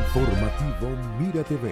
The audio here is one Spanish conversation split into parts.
Informativo Mira TV.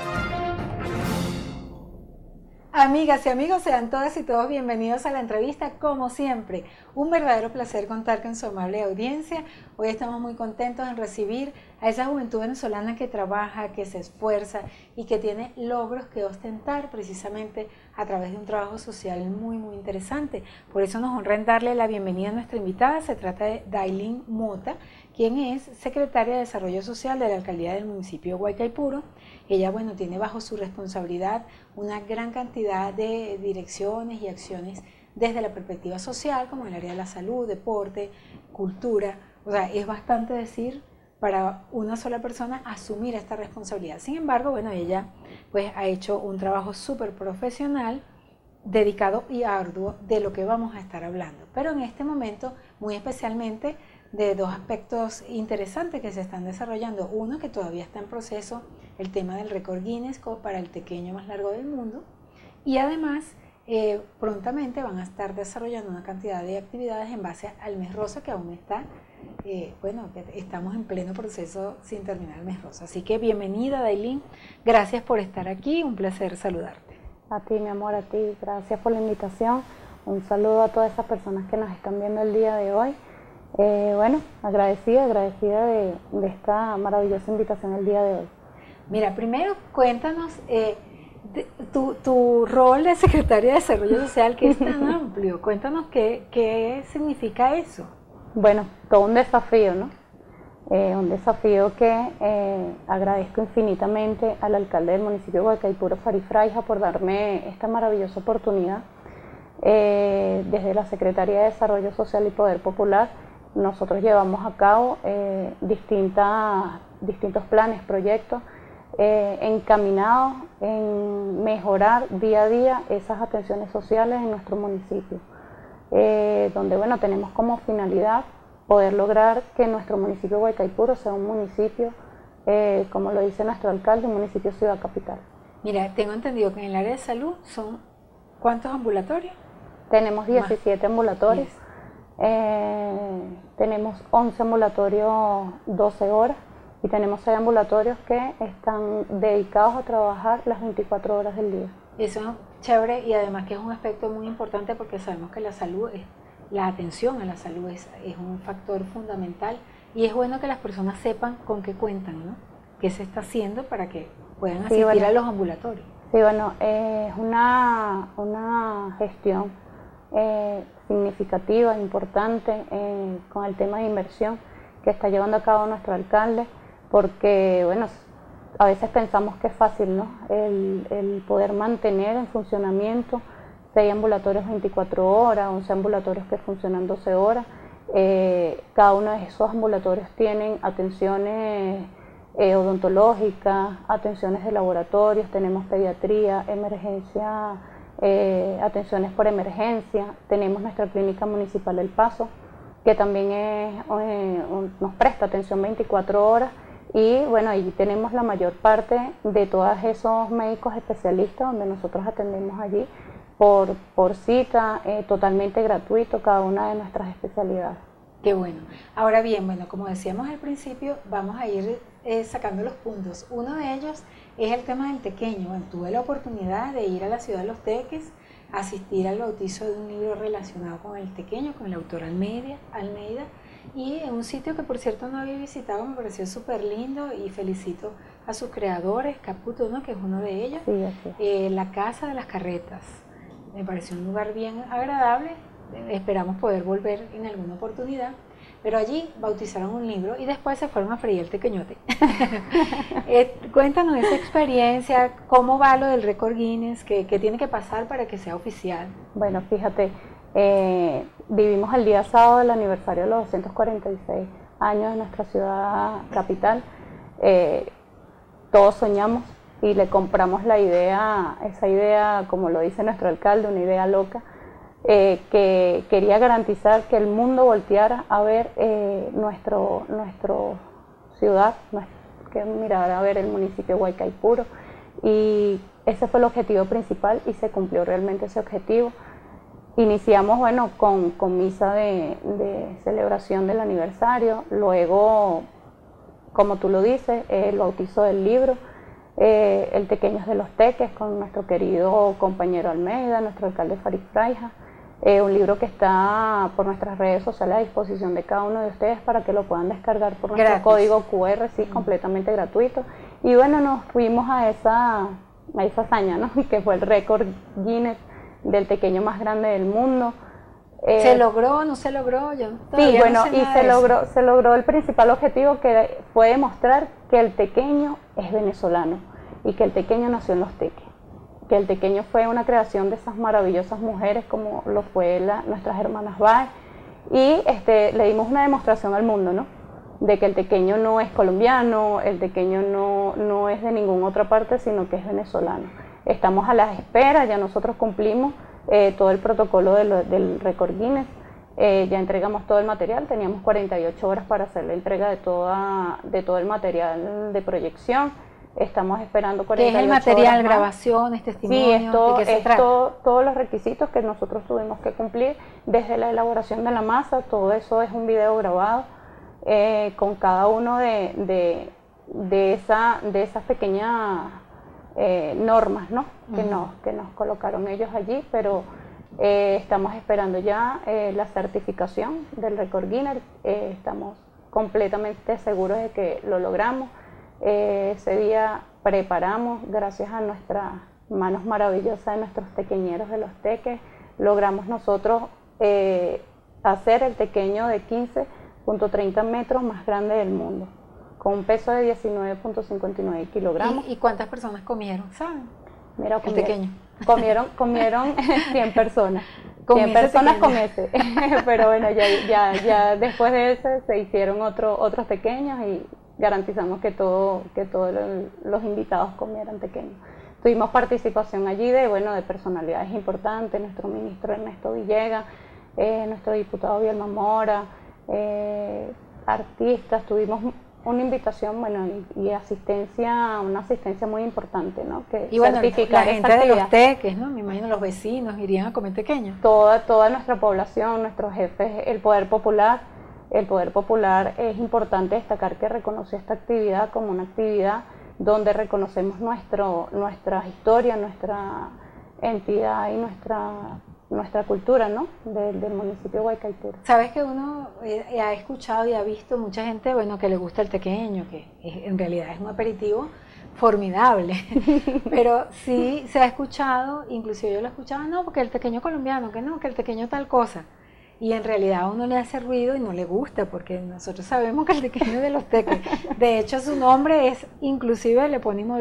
Amigas y amigos, sean todas y todos bienvenidos a la entrevista, como siempre. Un verdadero placer contar con su amable audiencia. Hoy estamos muy contentos en recibir a esa juventud venezolana que trabaja, que se esfuerza y que tiene logros que ostentar precisamente a través de un trabajo social muy interesante. Por eso nos honra en darle la bienvenida a nuestra invitada. Se trata de Dailin Mota, quien es secretaria de Desarrollo Social de la Alcaldía del municipio de Guaycaipuro. Ella, tiene bajo su responsabilidad una gran cantidad de direcciones y acciones desde la perspectiva social, como el área de la salud, deporte, cultura. O sea, es bastante decir para una sola persona asumir esta responsabilidad. Sin embargo, ella ha hecho un trabajo súper profesional, dedicado y arduo de lo que vamos a estar hablando. Pero en este momento, muy especialmente, de dos aspectos interesantes que se están desarrollando. Uno, que todavía está en proceso, el tema del récord Guinness para el tequeño más largo del mundo. Y además, prontamente van a estar desarrollando una cantidad de actividades en base al mes rosa, que aún está, estamos en pleno proceso sin terminar el mes rosa. Así que bienvenida, Dailin. Gracias por estar aquí, un placer saludarte. A ti, mi amor, a ti. Gracias por la invitación. Un saludo a todas esas personas que nos están viendo el día de hoy. Agradecida de esta maravillosa invitación el día de hoy. Mira, primero cuéntanos tu rol de secretaria de Desarrollo Social, que es tan amplio. Cuéntanos qué significa eso. Bueno, todo un desafío, ¿no? Un desafío que agradezco infinitamente al alcalde del municipio de Guaycaipuro, Fari Fraija, por darme esta maravillosa oportunidad. Desde la Secretaría de Desarrollo Social y Poder Popular, nosotros llevamos a cabo distintos planes, proyectos encaminados en mejorar día a día esas atenciones sociales en nuestro municipio, donde tenemos como finalidad poder lograr que nuestro municipio de Guaycaipuro sea un municipio, como lo dice nuestro alcalde, un municipio ciudad capital. Mira, tengo entendido que en el área de salud son ¿cuántos ambulatorios? Tenemos 17 ambulatorios. Tenemos 11 ambulatorios 12 horas y tenemos 6 ambulatorios que están dedicados a trabajar las 24 horas del día. Eso es chévere, y además que es un aspecto muy importante porque sabemos que la atención a la salud es un factor fundamental, y es bueno que las personas sepan con qué cuentan, ¿no? Qué se está haciendo para que puedan asistir a los ambulatorios. Sí, es una gestión significativa, importante, con el tema de inversión que está llevando a cabo nuestro alcalde, porque a veces pensamos que es fácil, ¿no? El poder mantener en funcionamiento 6 ambulatorios 24 horas, 11 ambulatorios que funcionan 12 horas. Cada uno de esos ambulatorios tienen atenciones odontológicas, atenciones de laboratorios, tenemos pediatría, emergencia, atenciones por emergencia, tenemos nuestra clínica municipal El Paso, que también nos presta atención 24 horas, y allí tenemos la mayor parte de todos esos médicos especialistas, donde nosotros atendemos allí por cita, totalmente gratuito cada una de nuestras especialidades. Qué bueno. Ahora bien, como decíamos al principio, vamos a ir sacando los puntos. Uno de ellos es el tema del tequeño. Tuve la oportunidad de ir a la ciudad de Los Teques, asistir al bautizo de un libro relacionado con el tequeño, con el autor Almeida, y en un sitio que por cierto no había visitado, me pareció súper lindo, y felicito a sus creadores, Caputo, ¿no?, que es uno de ellos. Sí, así. La Casa de las Carretas. Me pareció un lugar bien agradable. Esperamos poder volver en alguna oportunidad, pero allí bautizaron un libro y después se fueron a freír el tequeñote. Cuéntanos esa experiencia, cómo va lo del récord Guinness, qué tiene que pasar para que sea oficial. Bueno, fíjate, vivimos el día sábado el aniversario de los 246 años de nuestra ciudad capital. Todos soñamos y le compramos esa idea, como lo dice nuestro alcalde, una idea loca, que quería garantizar que el mundo volteara a ver nuestra ciudad, que mirara a ver el municipio de Guaycaipuro, y ese fue el objetivo principal y se cumplió realmente ese objetivo. Iniciamos con misa de celebración del aniversario, luego como tú lo dices, el bautizo del libro, el Tequeños de los Teques, con nuestro querido compañero Almeida, nuestro alcalde Farid Fraija, un libro que está por nuestras redes sociales a disposición de cada uno de ustedes para que lo puedan descargar por nuestro código QR, sí, completamente gratuito. Y bueno, nos fuimos a esa hazaña, ¿no? Que fue el récord Guinness del tequeño más grande del mundo. ¿Se logró o no se logró? Yo sí, bueno, no sé y se logró el principal objetivo, que fue demostrar que el tequeño es venezolano y que el tequeño nació en Los Teques, que el tequeño fue una creación de esas maravillosas mujeres como lo fue nuestras hermanas Bae, y le dimos una demostración al mundo, ¿no? De que el tequeño no es colombiano, el tequeño no es de ninguna otra parte, sino que es venezolano. Estamos a la espera, ya nosotros cumplimos todo el protocolo del récord Guinness, ya entregamos todo el material, teníamos 48 horas para hacer la entrega de todo el material de proyección. Estamos esperando 48 horas. ¿Qué es el material? ¿Grabaciones, testimonios? Sí, todos los requisitos que nosotros tuvimos que cumplir, desde la elaboración de la masa, todo eso es un video grabado con cada uno de esas pequeñas normas, ¿no? Que nos colocaron ellos allí, pero estamos esperando ya la certificación del récord Guinness. Estamos completamente seguros de que lo logramos. Ese día preparamos, gracias a nuestras manos maravillosas de nuestros tequeñeros de Los Teques, logramos nosotros hacer el tequeño de 15.30 metros más grande del mundo, con un peso de 19.59 kilogramos. ¿Y cuántas personas comieron, saben? Mira, el tequeño. Comieron 100 personas. 100 personas con ese. Pero bueno, ya después de ese se hicieron otros pequeños y garantizamos que todos los invitados comieran tequeño. Tuvimos participación allí de personalidades importantes, nuestro ministro Ernesto Villegas, nuestro diputado Bielma Mora, artistas. Tuvimos una invitación, y una asistencia muy importante, ¿no? Que y bueno, la gente de Los Teques, ¿no? Me imagino los vecinos irían a comer tequeño. Toda nuestra población, nuestros jefes, el poder popular. El poder popular, es importante destacar que reconoció esta actividad como una actividad donde reconocemos nuestra historia, nuestra entidad y nuestra cultura, ¿no? Del municipio de Guaycaipuro. Sabes que uno ha escuchado y ha visto mucha gente, que le gusta el tequeño, que en realidad es un aperitivo formidable, pero sí se ha escuchado, inclusive yo lo escuchaba, no, porque el tequeño colombiano, que el tequeño tal cosa. Y en realidad a uno le hace ruido y no le gusta, porque nosotros sabemos que el tequeño es de Los Teques. De hecho, su nombre es inclusive el epónimo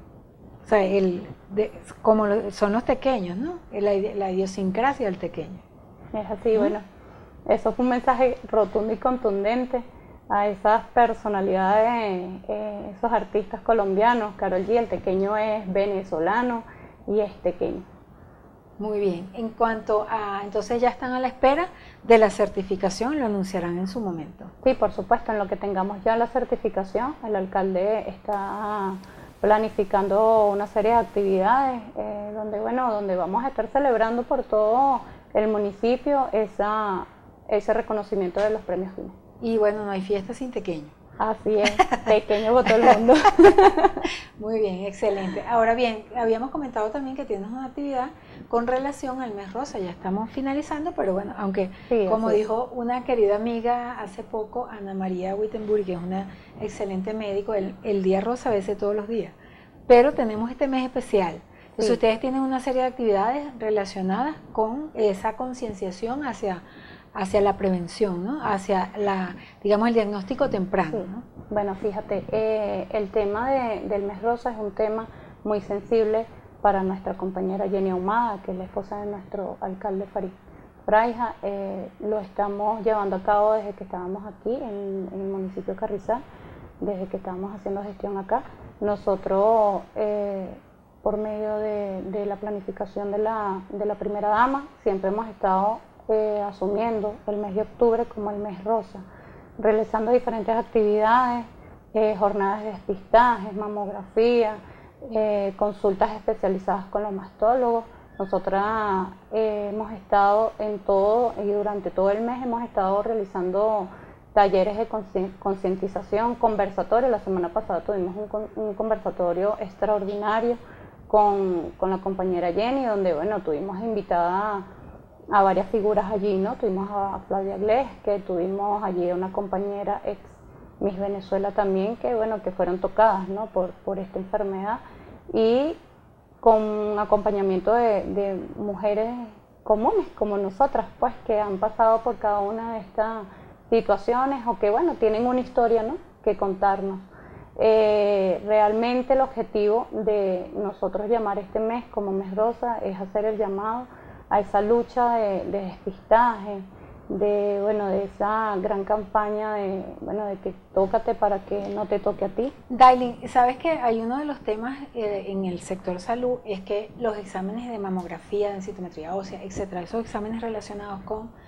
como son los tequeños, ¿no? La idiosincrasia del tequeño. Es así, bueno, eso fue un mensaje rotundo y contundente a esas personalidades, esos artistas colombianos. Karol G, el tequeño es venezolano y es tequeño. Muy bien, en cuanto a, entonces ya están a la espera de la certificación, lo anunciarán en su momento. Sí, por supuesto, en lo que tengamos ya la certificación, el alcalde está planificando una serie de actividades donde vamos a estar celebrando por todo el municipio ese reconocimiento de los premios Guinness. Y bueno, no hay fiesta sin tequeño. Así es, tequeño por todo el mundo. Muy bien, excelente. Ahora bien, habíamos comentado también que tienes una actividad con relación al mes rosa, ya estamos finalizando, pero bueno, aunque sí, como dijo una querida amiga hace poco, Ana María Wittenburg, que es una excelente médico, el día rosa a veces todos los días, pero tenemos este mes especial. Entonces ustedes tienen una serie de actividades relacionadas con esa concienciación hacia la prevención, ¿no? Hacia el diagnóstico temprano, ¿no? Bueno, fíjate, el tema del mes rosa es un tema muy sensible para nuestra compañera Jenny Ahumada, que es la esposa de nuestro alcalde Farid Fraija. Lo estamos llevando a cabo desde que estábamos aquí en el municipio de Carrizal, desde que estábamos haciendo gestión acá. Nosotros, por medio de la planificación de la primera dama, siempre hemos estado asumiendo el mes de octubre como el mes rosa, realizando diferentes actividades, jornadas de despistaje, mamografía, consultas especializadas con los mastólogos. Nosotras hemos estado en todo y durante todo el mes hemos estado realizando talleres de concientización, conversatorio. La semana pasada tuvimos un conversatorio extraordinario con la compañera Jenny, donde bueno, tuvimos invitada a varias figuras allí, ¿no? Tuvimos a Flavia Glés, que tuvimos allí una compañera ex Miss Venezuela también, que bueno, que fueron tocadas, ¿no? por esta enfermedad, y con un acompañamiento de mujeres comunes como nosotras, pues, que han pasado por cada una de estas situaciones o que bueno, tienen una historia, ¿no? que contarnos. Realmente el objetivo de nosotros llamar este mes como Mes Rosa es hacer el llamado a esa lucha de despistaje, de esa gran campaña de que tócate para que no te toque a ti. Dailin, ¿sabes que hay uno de los temas en el sector salud es que los exámenes de mamografía, densitometría ósea, etcétera, esos exámenes relacionados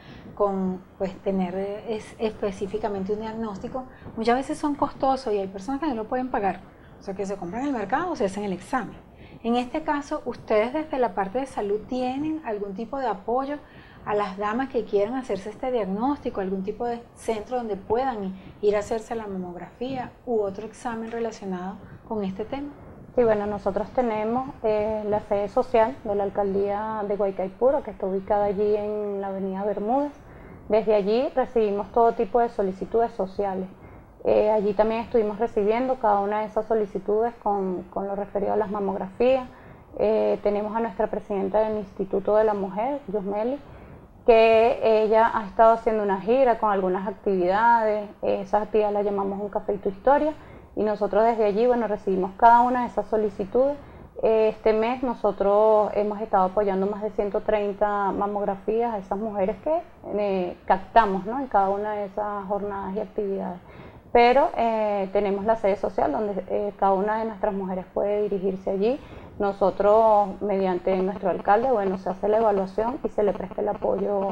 con pues tener específicamente un diagnóstico, muchas veces son costosos y hay personas que no lo pueden pagar, o sea que se compran en el mercado o se hacen el examen. En este caso, ¿ustedes desde la parte de salud tienen algún tipo de apoyo a las damas que quieran hacerse este diagnóstico, algún tipo de centro donde puedan ir a hacerse la mamografía u otro examen relacionado con este tema? Sí, bueno, nosotros tenemos la sede social de la alcaldía de Guaycaipuro, que está ubicada allí en la avenida Bermúdez. Desde allí recibimos todo tipo de solicitudes sociales. Allí también estuvimos recibiendo cada una de esas solicitudes con lo referido a las mamografías. Tenemos a nuestra presidenta del Instituto de la Mujer, Yusmeli, que ella ha estado haciendo una gira con algunas actividades. Esas actividades las llamamos Un Café y Tu Historia, y nosotros desde allí bueno, recibimos cada una de esas solicitudes. Este mes nosotros hemos estado apoyando más de 130 mamografías a esas mujeres que captamos, ¿no? en cada una de esas jornadas y actividades. Pero tenemos la sede social donde cada una de nuestras mujeres puede dirigirse allí. Nosotros, mediante nuestro alcalde, bueno, se hace la evaluación y se le presta el apoyo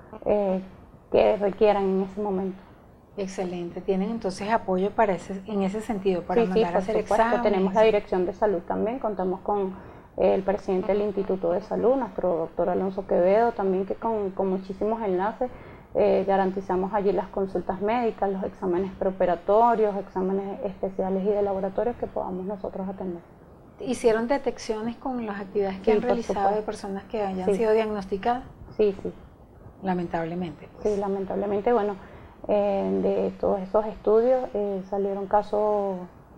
que requieran en ese momento. Excelente, tienen entonces apoyo en ese sentido, para mandar a hacer exámenes. Tenemos la dirección de salud también, contamos con el presidente del Instituto de Salud, nuestro doctor Alonso Quevedo, también que con muchísimos enlaces garantizamos allí las consultas médicas, los exámenes preoperatorios, exámenes especiales y de laboratorios que podamos nosotros atender. ¿Hicieron detecciones con las actividades que han realizado de personas que hayan sido diagnosticadas? Sí. Lamentablemente. Sí, lamentablemente, bueno, de todos esos estudios salieron casos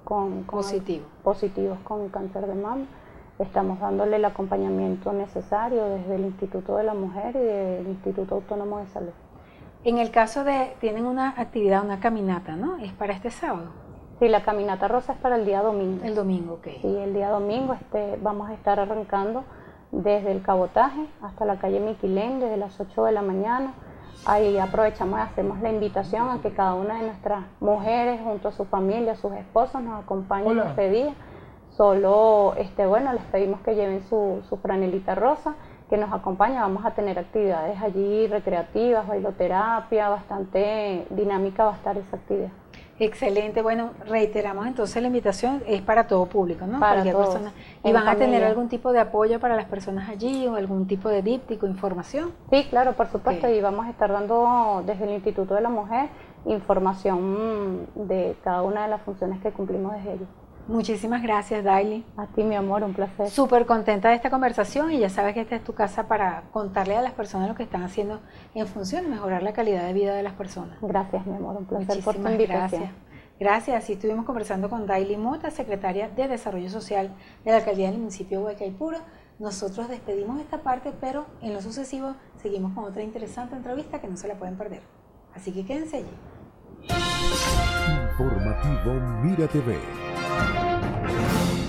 positivos con cáncer de mama. Estamos dándole el acompañamiento necesario desde el Instituto de la Mujer y del Instituto Autónomo de Salud. En el caso tienen una actividad, una caminata, ¿no? ¿Es para este sábado? Sí, la caminata rosa es para el día domingo. El domingo, ok. Sí, el día domingo vamos a estar arrancando desde el Cabotaje hasta la calle Miquilén, desde las 8 de la mañana. Ahí aprovechamos y hacemos la invitación a que cada una de nuestras mujeres, junto a su familia, sus esposos, nos acompañen este día. Solo, les pedimos que lleven su franelita rosa, que nos acompaña. Vamos a tener actividades allí recreativas, bailoterapia, bastante dinámica va a estar esa actividad. Excelente, bueno, reiteramos entonces la invitación, es para todo público, ¿no? Para todos. Persona. ¿Y van a tener algún tipo de apoyo para las personas allí o algún tipo de díptico, información? Sí, claro, por supuesto, y vamos a estar dando desde el Instituto de la Mujer información de cada una de las funciones que cumplimos desde allí. Muchísimas gracias, Dailin. A ti, mi amor, un placer. Súper contenta de esta conversación y ya sabes que esta es tu casa para contarle a las personas lo que están haciendo en función de mejorar la calidad de vida de las personas. Gracias, mi amor, un placer. Muchísimas por tu invitación. Gracias. Así estuvimos conversando con Dailin Mota, secretaria de Desarrollo Social de la alcaldía del municipio de Guaycaipuro. Nosotros despedimos esta parte, pero en lo sucesivo seguimos con otra interesante entrevista que no se la pueden perder. Así que quédense allí. Informativo Mira TV.